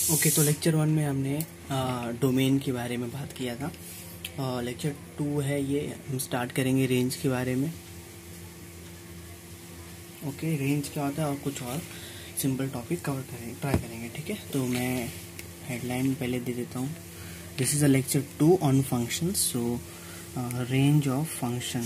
Okay, तो lecture 1 में हमने डोमेन के बारे में बात किया था। लेक्चर 2 है ये, हम स्टार्ट करेंगे रेंज के बारे में। ओके, रेंज क्या होता है और कुछ और सिंपल टॉपिक कवर ट्राई करेंगे। ठीक है, तो मैं हेडलाइन पहले दे देता हूँ। This is a lecture 2 on function. So range of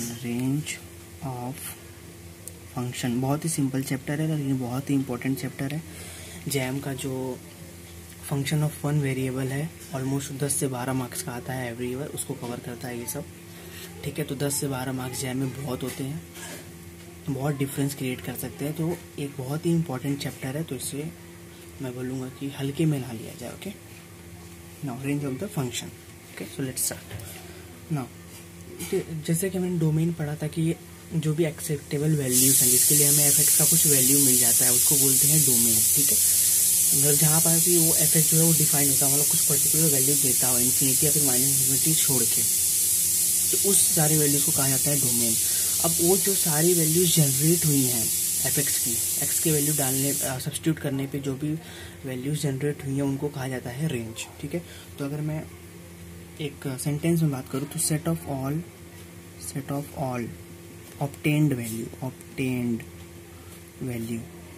function बहुत ही सिंपल चैप्टर है, लेकिन बहुत ही इंपॉर्टेंट चैप्टर है। जैम का जो फंक्शन ऑफ वन वेरिएबल है, ऑलमोस्ट 10 से 12 मार्क्स का आता है एवरी ईयर, उसको कवर करता है ये सब। ठीक है, तो 10 से 12 मार्क्स जैम में बहुत होते हैं, बहुत डिफरेंस क्रिएट कर सकते हैं। तो एक बहुत ही इंपॉर्टेंट चैप्टर है, तो इसे मैं बोलूँगा कि हल्के में ना लिया जाए। Okay, now range of the function. Okay, so let's start now. जैसे कि मैंने डोमेन पढ़ा था कि जो भी एक्सेप्टेबल वैल्यूज हैं, जिसके लिए हमें एफ का कुछ वैल्यू मिल जाता है, उसको बोलते हैं डोमेन। ठीक है, मतलब जहाँ पर भी वो एफ जो है वो डिफाइन होता है, मतलब कुछ पर्टिकुलर वैल्यू देता हो, इन्फिनिटी या फिर माइनस इन्फिनिटी छोड़ के, तो उस सारे वैल्यूज को कहा जाता है डोमेन। अब वो जो सारी वैल्यूज जनरेट हुई हैं एफ की, एक्स के वैल्यू डालने सब्स्टिट्यूट करने पे जो भी वैल्यूज जनरेट हुई हैं उनको कहा जाता है रेंज। ठीक है, तो अगर मैं एक सेंटेंस में बात करूँ तो set of all obtained value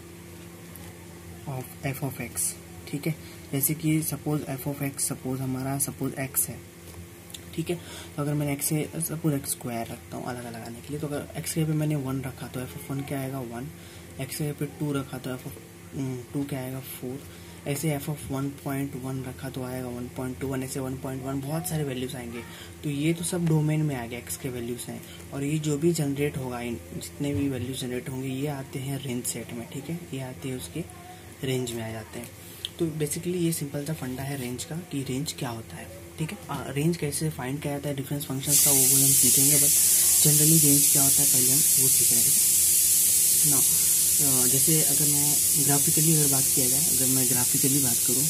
of f of x. ठीक है, जैसे कि suppose f of x suppose x है। ठीक है, तो अगर मैंने एक्स से सपोज एक्स स्क्वायर रखता हूँ अलग अलग आने के लिए, तो अगर एक्स के पे मैंने 1 रखा तो एफ ऑफ 1 क्या आएगा 1, एक्स के पे 2 रखा तो एफ ऑफ 2 क्या आएगा 4, ऐसे एफ ऑफ 1.1 रखा तो आएगा 1.21, ऐसे 1.1 बहुत सारे वैल्यूज आएंगे। तो ये तो सब डोमेन में आ गया, एक्स के वैल्यूज हैं, और ये जो भी जनरेट होगा, जितने भी वैल्यूज जनरेट होंगे ये आते हैं रेंज सेट में। ठीक है, ये आते हैं उसके रेंज में आ जाते हैं। तो बेसिकली ये सिंपल सा फंडा है रेंज का, कि रेंज क्या होता है। ठीक है, रेंज कैसे फाइंड किया जाता है डिफरेंस फंक्शंस का, वो हम सीखेंगे, बट जनरली रेंज क्या होता है पहले हम वो सीख रहे हैं। ठीक है ना, जैसे अगर मैं ग्राफिकली अगर बात किया जाए, अगर मैं ग्राफिकली बात करूँ,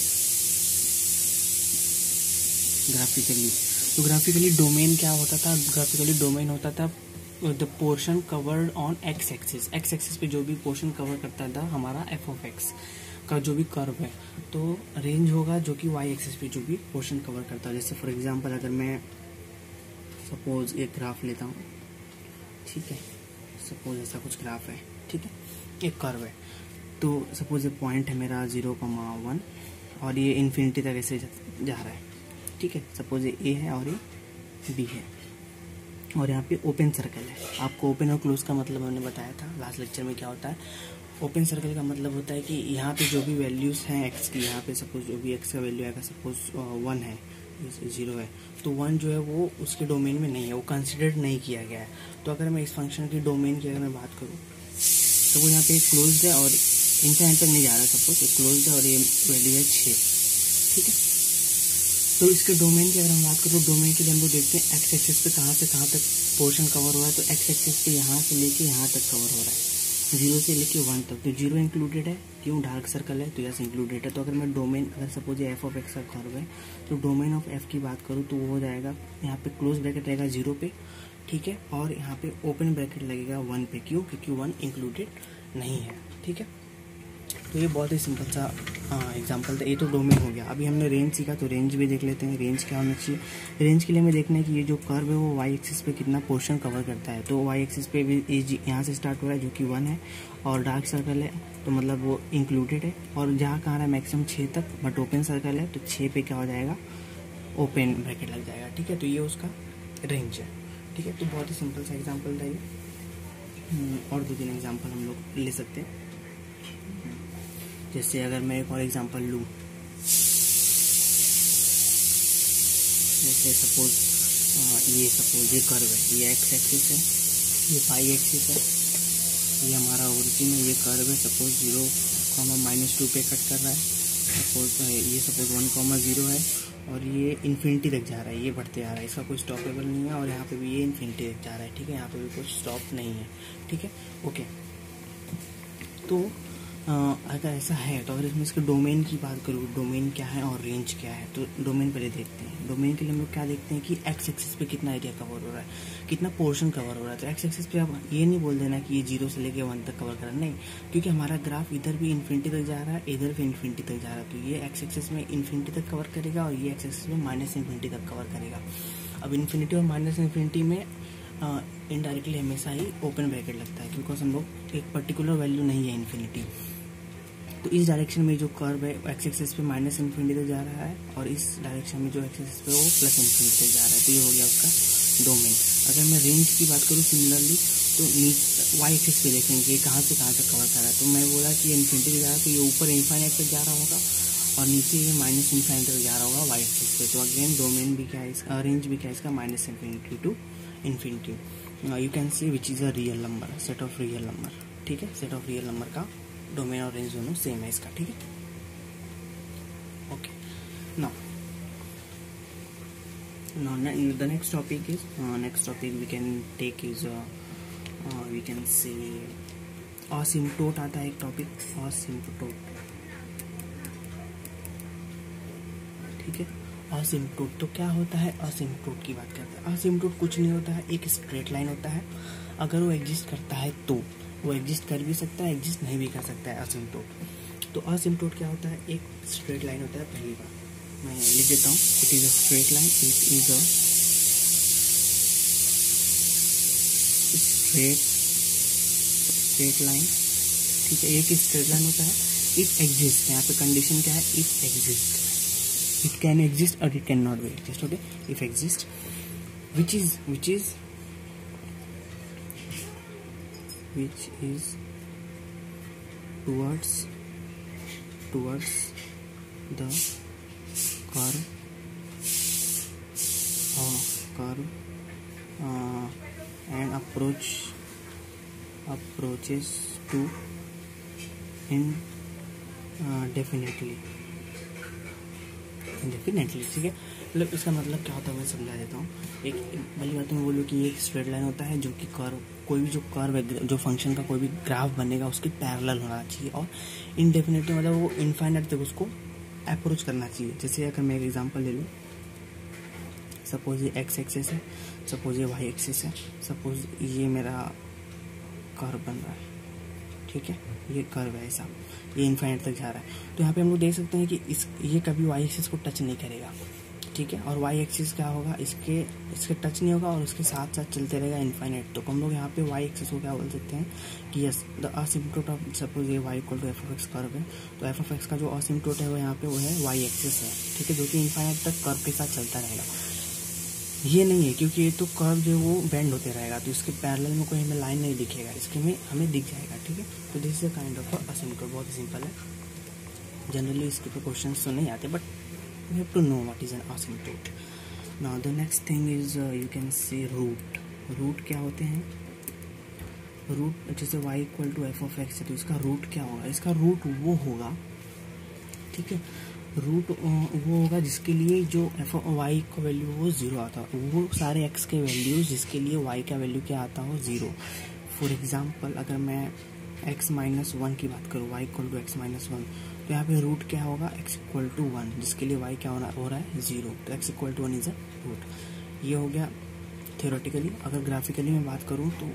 ग्राफिकली डोमेन क्या होता था। ग्राफिकली डोमेन होता था the portion covered on x axis पे जो भी पोर्शन कवर करता था हमारा एफ ऑफ एक्स का जो भी कर्व है, तो रेंज होगा जो कि वाई एक्सिस पे जो भी पोर्शन कवर करता है। जैसे फॉर एग्जांपल अगर मैं सपोज एक ग्राफ लेता हूँ, ठीक है, सपोज ऐसा कुछ ग्राफ है, ठीक है, एक कर्व है, तो सपोज ये पॉइंट है मेरा 0,1 और ये इन्फिनिटी तक ऐसे जा रहा है। ठीक है, सपोज ये ए है और ये बी है, और यहाँ पे ओपन सर्कल है। आपको ओपन और क्लोज का मतलब मैंने बताया था लास्ट लेक्चर में क्या होता है। ओपन सर्कल का मतलब होता है कि यहाँ पे जो भी वैल्यूज़ हैं एक्स की, यहाँ पे सपोज जो भी एक्स का वैल्यू आएगा, सपोज 1 है, 0 है, तो 1 जो है वो उसके डोमेन में नहीं है, वो कंसिडर्ड नहीं किया गया है। तो अगर मैं इस फंक्शन की डोमेन की अगर मैं बात करूँ, तो वो यहाँ पे क्लोज है और इनफाइनाइट तक नहीं जा रहा है, सपोज क्लोज है और ये वैल्यू है 6। ठीक है, तो इसके डोमेन की अगर हम बात करें, तो डोमेन के लिए हम लोग देखते हैं एक्स एक्सिस पे कहाँ से कहाँ तक पोर्शन कवर हुआ है। तो एक्स एक्सिस पे यहाँ से लेके यहाँ तक कवर हो रहा है, 0 से लेके 1 तक। तो 0 इंक्लूडेड है, क्यों, डार्क सर्कल है, तो यस इंक्लूडेड है। तो अगर मैं डोमेन, अगर सपोज ये एफ ऑफ एक्स का कर्व है, तो डोमेन ऑफ एफ की बात करूँ तो वो हो जाएगा, यहाँ पे क्लोज ब्रैकेट रहेगा 0 पे, ठीक है, और यहाँ पे ओपन ब्रैकेट लगेगा 1 पे, क्यों, क्योंकि 1 इंक्लूडेड नहीं है। ठीक है, तो ये बहुत ही सिंपल सा एग्जांपल था। ये तो डोमेन हो गया। अभी हमने रेंज सीखा, तो रेंज भी देख लेते हैं, रेंज क्या होना चाहिए। रेंज के लिए हमें देखना है कि ये जो कर्व है वो वाई एक्सिस पे कितना पोर्शन कवर करता है। तो वाई एक्सिस पे भी यहाँ से स्टार्ट हो रहा है जो कि 1 है, और डार्क सर्कल है तो मतलब वो इंक्लूडेड है, और जहाँ कहाँ रहा है मैक्सिमम 6 तक, बट ओपन सर्कल है तो 6 पे क्या हो जाएगा, ओपन ब्रैकेट लग जाएगा। ठीक है, तो ये उसका रेंज है। ठीक है, तो बहुत ही सिंपल सा एग्जाम्पल था ये, और 2-3 एग्जाम्पल हम लोग ले सकते हैं। जैसे अगर मैं एक और एग्जांपल लूँ, जैसे सपोज ये कर्व है, ये एक्स एक्सिस है, ये वाई एक्सिस है, ये हमारा ओरिजिन है, ये कर्व है, सपोज 0,-2 पे कट कर रहा है, सपोज 1,0 है, और ये इन्फिनिटी तक जा रहा है, ये बढ़ते आ रहा है, इसका कोई स्टॉपेबल नहीं है, और यहाँ पे भी ये इन्फिनिटी तक जा रहा है। ठीक है, यहाँ पे भी कुछ स्टॉप नहीं है। ठीक है, ओके, तो अगर ऐसा है तो अगर इसमें इसके डोमेन की बात करूँ, डोमेन क्या है और रेंज क्या है, तो डोमेन पहले देखते हैं। डोमेन के लिए हम लोग क्या देखते हैं कि एक्स एक्सिस पे कितना एरिया कवर हो रहा है, कितना पोर्शन कवर हो रहा है। तो एक्स एक्सिस पे आप ये नहीं बोल देना कि ये 0 से लेके 1 तक कवर कर रहा है, नहीं, क्योंकि हमारा ग्राफ इधर भी इन्फिनिटी तक जा रहा है, इधर भी इन्फिनिटी तक जा रहा है। तो ये एक्स एक्सिस में इन्फिनिटी तक कवर करेगा और ये एक्स एक्सिस में माइनस इन्फिनिटी तक कवर करेगा। अब इन्फिनिटी और माइनस इन्फिनिटी में इनडायरेक्टली हमेशा ही ओपन ब्रैकेट लगता है, बिकॉज हम लोग एक पर्टिकुलर वैल्यू नहीं है इन्फिनिटी। तो इस डायरेक्शन में जो कर्व है एक्स एक्सिस पे माइनस इन्फिनिटी तक जा रहा है और इस डायरेक्शन में जो एक्स एक्सिस पे वो प्लस इन्फिनिटी तक जा रहा है। तो ये हो गया उसका डोमेन। अगर मैं रेंज की बात करूँ सिमिलरली, तो वाई एक्सिस पे देखेंगे कि कहाँ से कहाँ तक कवर कर रहा है। तो मैं बोला कि ये इन्फिनिटी तक जा रहा है, तो ये ऊपर इन्फाइनाइट तक जा रहा होगा और नीचे ये माइनस इन्फाइनाइट तक जा रहा होगा वाई एक्सिस पे। तो अगेन डोमेन भी क्या है इसका, रेंज भी क्या है इसका, minus infinity to infinity. You can see which is a real number, set of real number. ठीक है, सेट ऑफ रियल नंबर का डोमेन और रेंज दोनों सेम है इसका। ठीक है, okay. Now the next topic we can take is we can say asymptote आता है एक टॉपिक, asymptote। ठीक है, asymptote तो क्या होता है, asymptote की बात करते हैं। asymptote कुछ नहीं होता है, एक स्ट्रेट लाइन होता है। अगर वो एग्जिस्ट करता है तो वो एग्जिस्ट कर भी सकता है, एग्जिस्ट नहीं भी कर सकता है asymptote। तो asymptote क्या होता है, एक स्ट्रेट लाइन होता है। पहली बार मैं लिख देता हूँ, it is a straight line, it is a straight line. ठीक है, एक स्ट्रेट लाइन होता है, इट एग्जिस्ट। यहाँ पे कंडीशन क्या है, it exist, it can exist और it can not be exist. Okay, if exist which is towards the curve and approaches to indefinitely। ठीक है, मतलब इसका मतलब क्या होता है मैं समझा देता हूँ। एक पहली बात तो मैं बोलूँ कि ये एक स्ट्रेट लाइन होता है जो कि कर्व, कोई भी जो कर्व है, जो फंक्शन का कोई भी ग्राफ बनेगा उसके पैरेलल होना चाहिए और इनडेफिनेटली मतलब वो इनफाइनाइट तक उसको अप्रोच करना चाहिए। जैसे अगर मैं एक एग्जांपल ले लूँ, सपोज ये एक्स एक्सिस है, सपोज ये वाई एक्सिस है, सपोज ये मेरा कर्व बन रहा है। ठीक है, ये कर्व है ऐसा, ये इनफाइनाइट तक जा रहा है। तो यहाँ पे हम लोग देख सकते हैं कि ये कभी वाई एक्सिस को टच नहीं करेगा। ठीक है, और वाई एक्सिस क्या होगा, इसके टच नहीं होगा और इसके साथ साथ चलते रहेगा इनफाइनाइट। तो हम लोग यहाँ पे वाई एक्सिस को क्या बोल सकते हैं कि yes the asymptote of, suppose ये y equal to f of x curve है, तो एफ ऑफ एक्स का जो असिम्प्टोट है वो यहाँ पे वो है वाई एक्सिस है। ठीक है, जो कि इनफाइनाइट तक कर्व के साथ चलता रहेगा। ये नहीं है क्योंकि ये तो कर्व जो वो बेंड होते रहेगा, तो इसके पैरेलल में कोई हमें लाइन नहीं दिखेगा, इसके में हमें दिख जाएगा। ठीक है, तो this is a kind of asymptote, बहुत ही सिंपल है। जनरली इसके ऊपर क्वेश्चंस तो नहीं आते, but you have to know what is an asymptote. Now the next thing is you can say root क्या होते हैं, रूट जैसे y equal to f of x है, तो इसका रूट क्या होगा, इसका रूट वो होगा। ठीक है, रूट वो होगा जिसके लिए जो एफ वाई का वैल्यू वो 0 आता है, वो सारे x के वैल्यूज जिसके लिए y का वैल्यू क्या आता हो 0। फॉर एग्जाम्पल अगर मैं x माइनस 1 की बात करूँ, y equal to x minus 1, तो यहाँ पे रूट क्या होगा, x इक्वल टू 1, जिसके लिए y क्या हो रहा है 0। तो x equal to 1 is a root. ये हो गया थियोरेटिकली। अगर ग्राफिकली मैं बात करूँ तो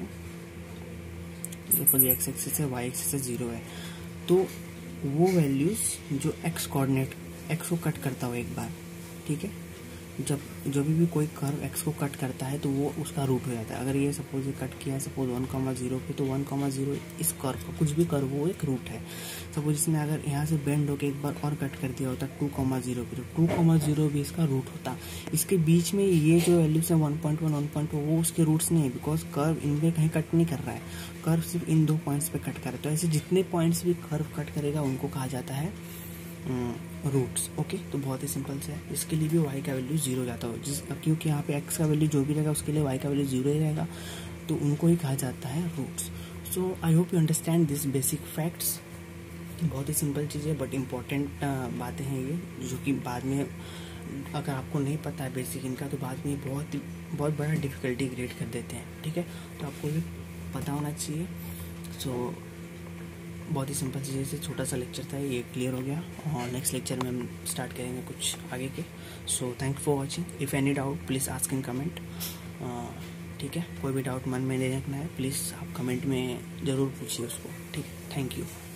ये x एक्सिस है, y एक्सिस है, 0 है, तो वो वैल्यूज जो x कोऑर्डिनेट x को कट करता हो एक बार। ठीक है, जब भी कोई कर्व x को कट करता है तो वो उसका रूट हो जाता है। अगर ये सपोज ये कट किया है सपोज 1,0 पे, तो 1,0 इस कर्व का कुछ भी कर्व वो एक रूट है। सपोज इसने अगर यहाँ से बेंड होकर एक बार और कट कर दिया होता 2,0 पे, तो 2,0 भी इसका रूट होता। इसके बीच में ये जो वैल्यूज है 1.1 1.2 वो उसके रूट्स नहीं है, बिकॉज कर्व इनमें कहीं कट नहीं कर रहा है, कर्व सिर्फ इन 2 पॉइंट्स पे कट कर रहा है। तो ऐसे जितने पॉइंट्स भी कर्व कट करेगा उनको कहा जाता है रूट्स। ओके, तो बहुत ही सिंपल से है। इसके लिए भी y का वैल्यू 0 जाता हो, क्योंकि यहाँ पे x का वैल्यू जो भी रहेगा उसके लिए y का वैल्यू 0 ही रहेगा, तो उनको ही कहा जाता है roots. So I hope you understand this basic facts. बहुत ही सिंपल चीज़ है बट इम्पॉर्टेंट बातें हैं ये, जो कि बाद में अगर आपको नहीं पता है बेसिक इनका, तो बाद में बहुत बड़ा डिफ़िकल्टी क्रिएट कर देते हैं। ठीक है, तो आपको ये पता होना चाहिए। सो बहुत ही सिंपल चीज़ से छोटा सा लेक्चर था, ये क्लियर हो गया। और नेक्स्ट लेक्चर में हम स्टार्ट करेंगे कुछ आगे के। So thank for watching. If any doubt please ask in comment. ठीक है, कोई भी डाउट मन में नहीं रखना है, प्लीज़ आप कमेंट में ज़रूर पूछिए उसको। ठीक है, थैंक यू।